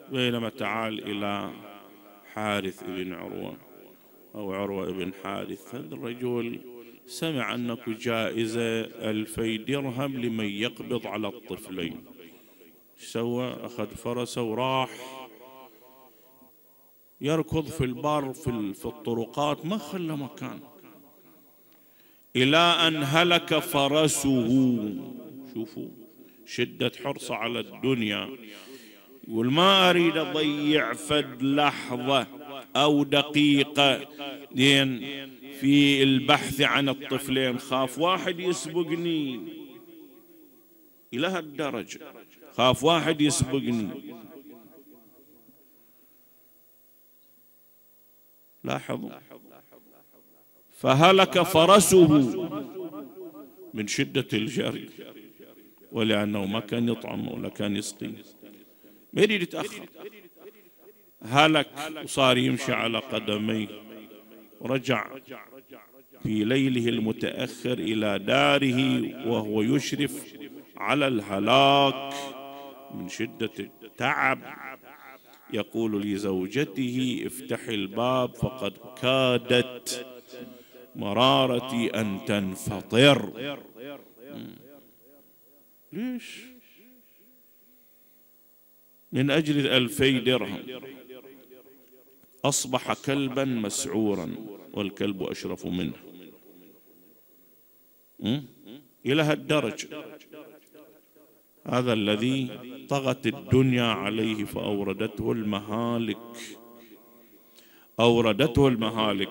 بينما تعال إلى حارث بن عروة أو عروة بن حارث، هذا الرجل سمع أنك جائزة 2000 درهم لمن يقبض على الطفلين. سوى؟ أخذ فرسه وراح يركض في البر في الطرقات، ما خلى مكان، إلى أن هلك فرسه. شوفوا شدة حرصه على الدنيا، يقول ما أريد أضيع فد لحظة أو دقيقة في البحث عن الطفلين، خاف واحد يسبقني. إلى هالدرجة خاف واحد يسبقني. لاحظوا، فهلك فرسه من شدة الجري، ولأنه ما كان يطعم ولا كان يسقي، ما يريد يتأخر، هلك وصار يمشي على قدميه. ورجع في ليله المتأخر إلى داره وهو يشرف على الهلاك من شدة التعب، يقول لزوجته افتحي الباب فقد كادت مرارتي أن تنفطر. ليش؟ من أجل 2000 درهم أصبح كلبا مسعورا، والكلب أشرف منه. إلى هالدرجة. هذا الذي طغت الدنيا عليه فأوردته المهالك، أوردته المهالك.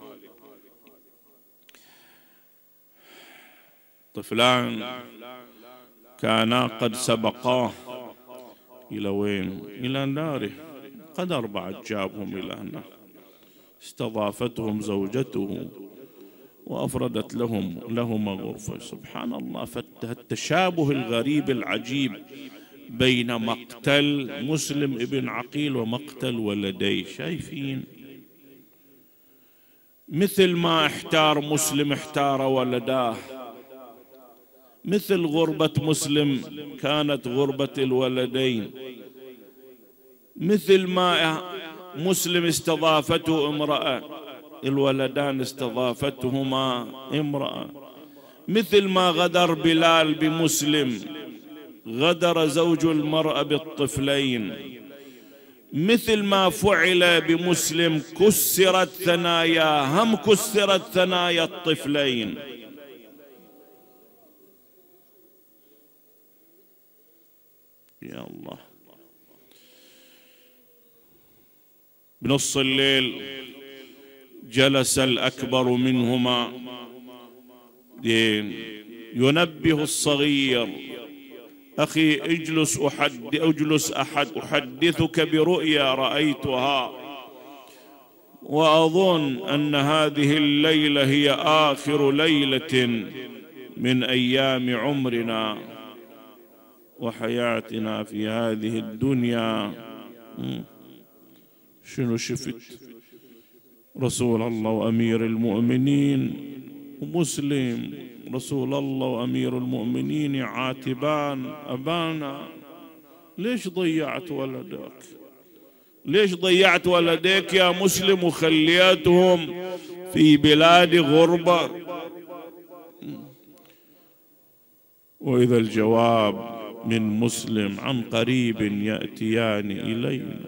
طفلان كانا قد سبقاه إلى وين؟ إلى ناره، قدر بعد جابهم إلى هنا، استضافتهم زوجته وأفردت لهما غرفة. سبحان الله، فالتشابه الغريب العجيب بين مقتل مسلم ابن عقيل ومقتل ولديه. شايفين؟ مثل ما احتار مسلم احتار ولداه، مثل غربة مسلم كانت غربة الولدين، مثل ما مسلم استضافته امرأة الولدان استضافتهما امرأة، مثل ما غدر بلال بمسلم غدر زوج المرأة بالطفلين، مثل ما فعل بمسلم كسرت ثناياه، هم كسرت ثنايا الطفلين. يا الله. بنص الليل جلس الأكبر منهما ينبه الصغير: أخي اجلس أحدثك برؤيا رأيتها، وأظن أن هذه الليلة هي آخر ليلة من أيام عمرنا وحياتنا في هذه الدنيا. شنو شفت؟ رسول الله وأمير المؤمنين ومسلم، رسول الله وأمير المؤمنين يعاتبان أبانا: ليش ضيعت ولدك؟ ليش ضيعت ولديك يا مسلم وخليتهم في بلاد غربة؟ وإذا الجواب من مسلم: عن قريب يأتيان إلينا.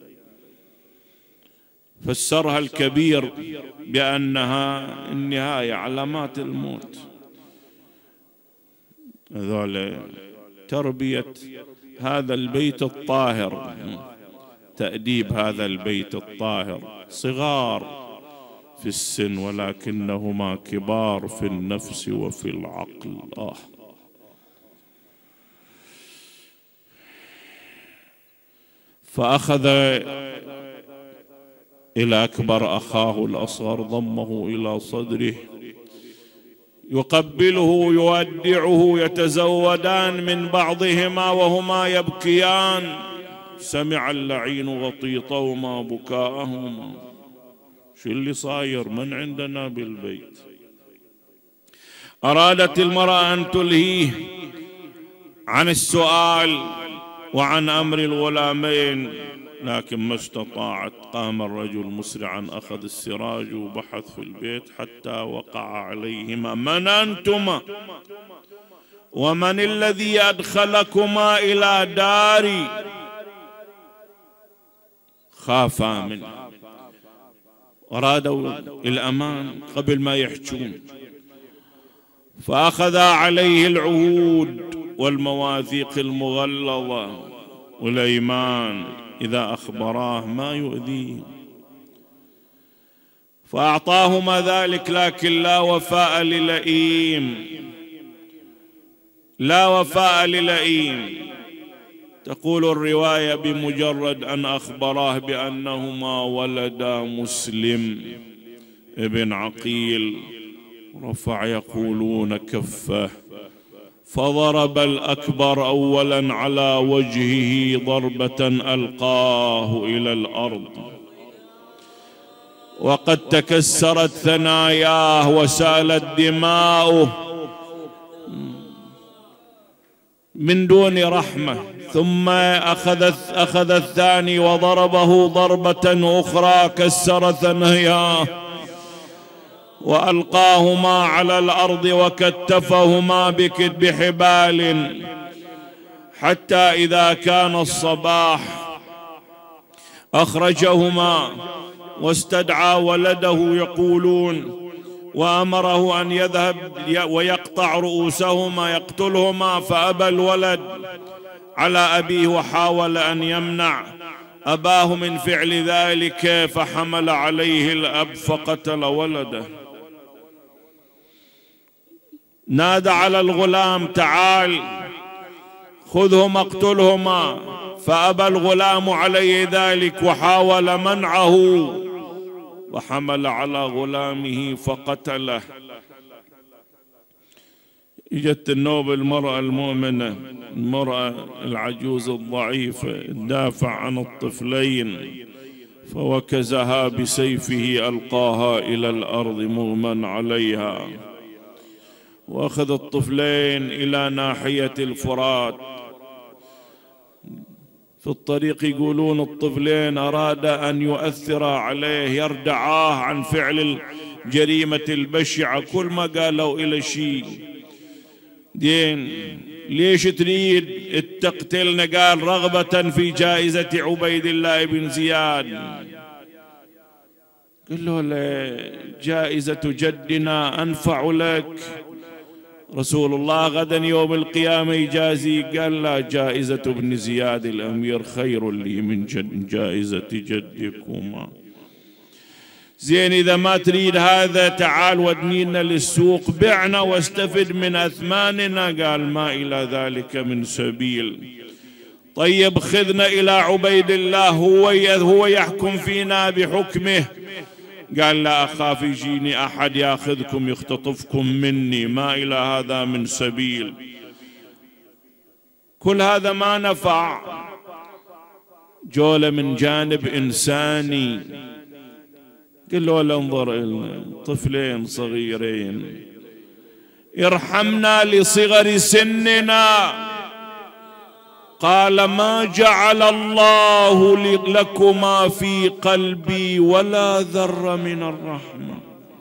فسرها الكبير بأنها النهاية، علامات الموت. هذول تربية هذا البيت الطاهر، تأديب هذا البيت الطاهر، صغار في السن ولكنهما كبار في النفس وفي العقل. فأخذ إلى أكبر أخاه الأصغر، ضمه إلى صدره يقبله يودعه، يتزودان من بعضهما وهما يبكيان. سمع اللعين غطيطهما بكاءهما. شو اللي صاير؟ من عندنا بالبيت؟ أرادت المرأة أن تلهيه عن السؤال وعن أمر الغلامين، لكن ما استطاعت. قام الرجل مسرعا، أخذ السراج وبحث في البيت حتى وقع عليهما: من أنتما؟ ومن الذي أدخلكما إلى داري؟ خافا منه، أرادوا الأمان قبل ما يحجون، فأخذ عليه العهود والمواثيق المغلظة والأيمان إذا أخبراه ما يؤذيه، فأعطاهما ذلك، لكن لا وفاء للئيم، لا وفاء للئيم. تقول الرواية: بمجرد أن أخبراه بأنهما ولدا مسلم ابن عقيل رفع يقولون كفه، فضرب الأكبر أولا على وجهه ضربة ألقاه إلى الأرض، وقد تكسرت ثناياه وسالت دماؤه من دون رحمة. ثم أخذ الثاني وضربه ضربة أخرى كسر ثناياه وألقاهما على الأرض وكتفهما بحبال، حتى إذا كان الصباح أخرجهما واستدعى ولده يقولون، وأمره أن يذهب ويقطع رؤوسهما يقتلهما، فأبى الولد على أبيه وحاول أن يمنع أباه من فعل ذلك، فحمل عليه الأب فقتل ولده. نادى على الغلام: تعال خذهما اقتلهما، فأبى الغلام عليه ذلك وحاول منعه، وحمل على غلامه فقتله. اجت النوب المرأة المؤمنة، المرأة العجوز الضعيفة، تدافع عن الطفلين، فوكزها بسيفه ألقاها إلى الأرض مغمى عليها، وأخذ الطفلين إلى ناحية الفرات. في الطريق يقولون الطفلين أراد أن يؤثر عليه، يردعاه عن فعل الجريمة البشعة. كل ما قالوا إلى شيء: دين ليش تريد تقتلنا؟ قال: رغبة في جائزة عبيد الله بن زياد. قال له: جائزة جدنا أنفع لك، رسول الله غدا يوم القيامة يجازي. قال: لا، جائزة ابن زياد الأمير خير لي من جائزة جدكما. زين، إذا ما تريد هذا تعال ودنينا للسوق، بعنا واستفد من أثماننا. قال: ما إلى ذلك من سبيل. طيب خذنا إلى عبيد الله، هو يحكم فينا بحكمه. قال: لا أخاف يجيني أحد يأخذكم يختطفكم مني، ما إلى هذا من سبيل. كل هذا ما نفع. جولة من جانب إنساني، قال له: انظر طفلين صغيرين، ارحمنا لصغر سننا. قال: ما جعل الله لكما في قلبي ولا ذرة من الرحمة،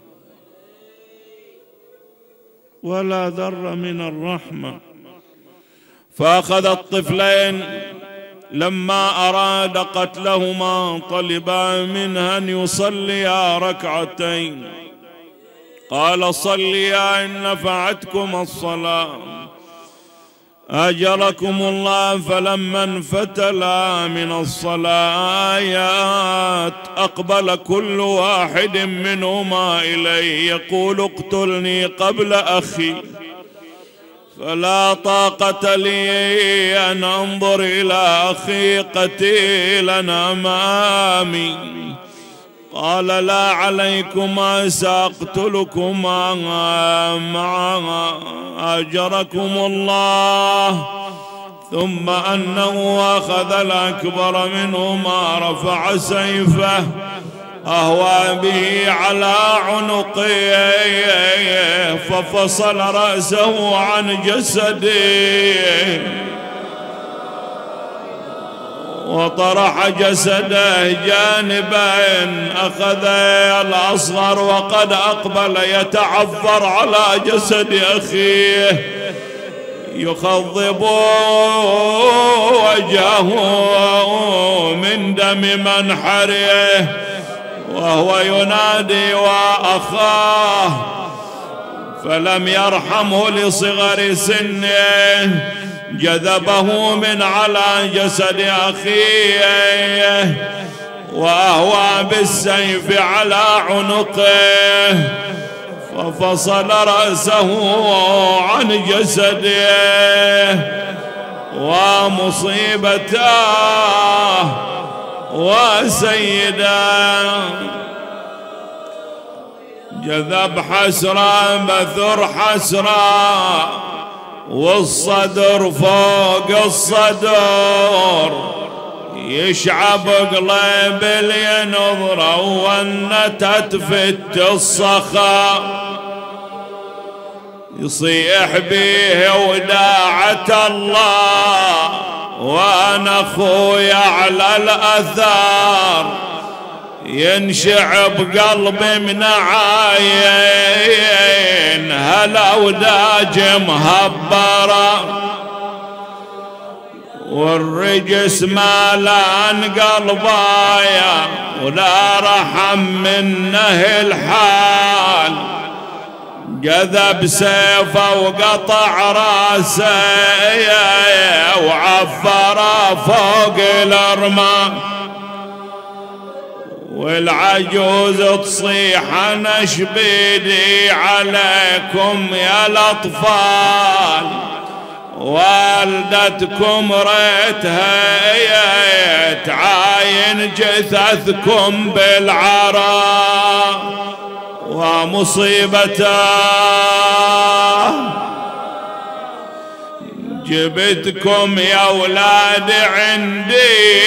ولا ذرة من الرحمة. فأخذ الطفلين، لما أراد قتلهما طلبا منه أن يصليا ركعتين. قال: صليا إن نفعتكم الصلاة أجركم الله. فلما انفتلا من الصلاة أقبل كل واحد منهما إليه يقول: اقتلني قبل أخي. فلا طاقة لي أن أنظر إلى أخي قتيلا أمامي. قال: لا عليكما، سأقتلكما معا أجركم الله. ثم أنه أخذ الأكبر منهما، رفع سيفه أهوى به على عنقه، ففصل رأسه عن جسده. وطرح جسده جانبا، أخذ الأصغر وقد أقبل يتعفر على جسد أخيه، يخضب وجهه من دم منحره وهو ينادي وأخاه، فلم يرحمه لصغر سنه، جذبه من على جسد أخيه وأهوى بالسيف على عنقه، ففصل رأسه عن جسده، ومصيبته وسيده. جذب حسرة بثر حسرة، والصدر فوق الصدر، يشعب قلب الينظر ونتت فت الصخا، يصيح بيه وداعة الله وانا اخويا على الاثار، ينشعب قلبي من عاين هالاوداج مهبره، والرجس مالان قلبايا ولا رحم منه الحال، جذب سيفه وقطع راسه وعفره فوق الارمى، والعجوز تصيح انا شبيدي عليكم يا الاطفال، والدتكم ريتها تعاين جثثكم بالعراء، ومصيبته جبتكم يا اولاد عندي،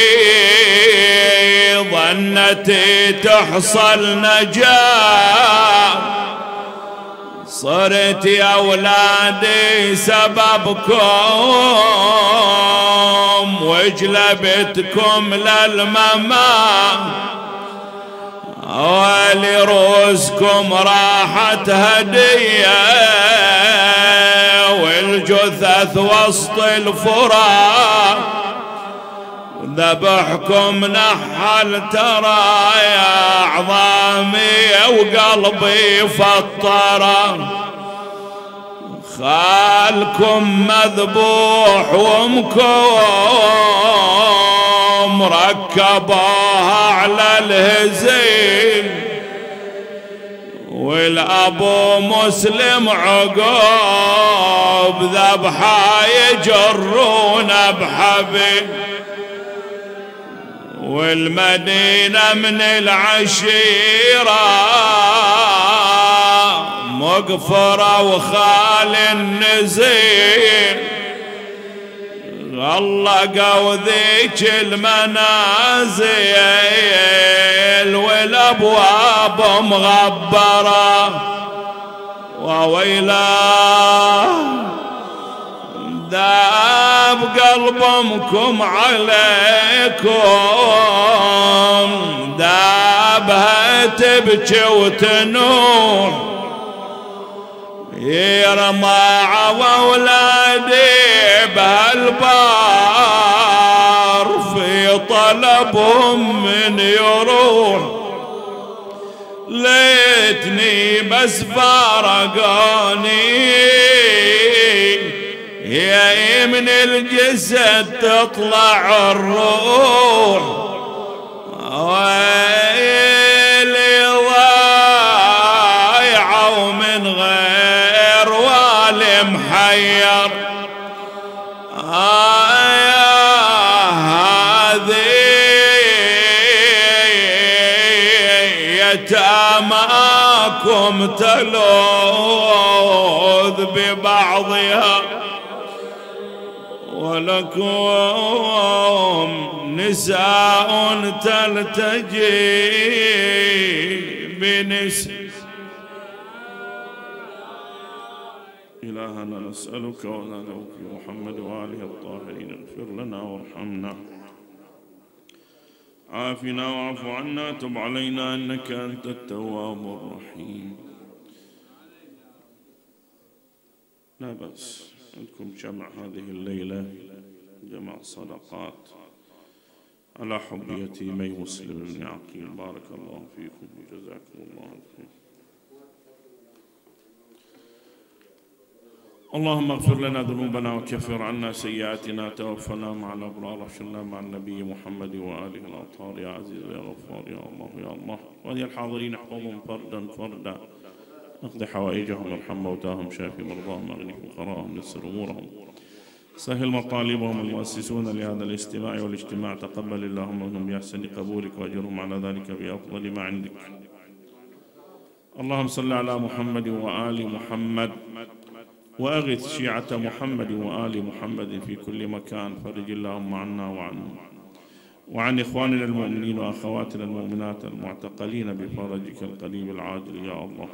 ظنتي تحصل نجاة، صرت يا اولادي سببكم، وجلبتكم للممات، ولروسكم راحت هديه، والجثث وسط الفراق، ذبحكم نحل ترى يا عظامي وقلبي فطره، خالكم مذبوح وامكم ركبوها على الهزيل، والابو مسلم عقوب ذبحه يجرون بحبل، والمدينة من العشيرة مقفرة وخال النزيل، غلقوا ذيك المنازل والابواب مغبرة، وويلاه ذاب قلبكم عليكم، ذابها تبكي وتنوح، يرمى واولادي بهالبار في طلبهم من يروح، ليتني بس فارقوني يا من الجسد تطلع الروح، ويلي ضايعوا من غير والي محير، هذه يتاماكم تلوذ ببعضها، ولكم نساء تلتجي بنساء. إلهنا نسألك ونادعوك بمحمد وآله الطاهرين اغفر لنا وارحمنا عافنا واعف عنا تب علينا إنك أنت التواب الرحيم. لا بأس عندكم جمع هذه الليلة، جمع صدقات على حب يتيمي مسلم بن عقيل. بارك الله فيكم وجزاكم الله خير. اللهم اغفر لنا ذنوبنا وكفر عنا سيئاتنا، توفنا مع الأبرار، واحشرنا مع النبي محمد وآله الأطهار. يا عزيز يا غفار يا الله يا الله. ولي الحاضرين احفظهم فردا فردا، اقض حوائجهم، ارحم موتاهم، شافي مرضاهم، اغني فقراءهم، يسر أمورهم، سهل مطالبهم. المؤسسون لهذا الاستماع والاجتماع تقبل اللهم منهم بأحسن قبولك، وأجرهم على ذلك بأفضل ما عندك. اللهم صل على محمد وآل محمد، وأغث شيعة محمد وآل محمد في كل مكان. فرج اللهم عنا وعنهم وعن إخواننا المؤمنين وأخواتنا المؤمنات المعتقلين بفرجك القريب العاجل يا الله.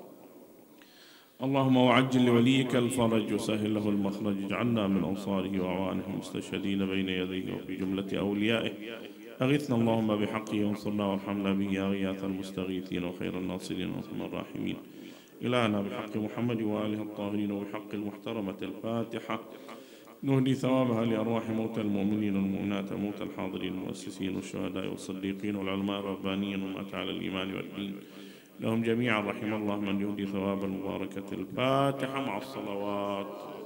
اللهم وعجل لوليك الفرج وسهل له المخرج، اجعلنا من أنصاره وأعوانه المستشهدين بين يديه وفي جملة أوليائه. أغثنا اللهم بحقه وانصرنا وارحمنا به يا غياث المستغيثين وخير الناصرين وارحم الراحمين. إلهنا بحق محمد وآله الطاهرين وبحق المحترمة الفاتحة نهدي ثوابها لأرواح موتى المؤمنين والمؤمنات، موتى الحاضرين المؤسسين والشهداء والصديقين والعلماء الربانيين ومات على الإيمان والدين، لهم جميعا رحم الله من يهدي ثواب المباركة الفاتحة مع الصلوات.